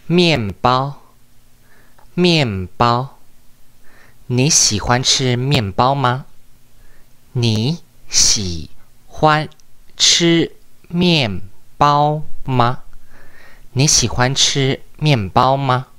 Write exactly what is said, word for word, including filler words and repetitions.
面包，面包。你喜欢吃面包吗？你喜欢吃面包吗？你喜欢吃面包吗？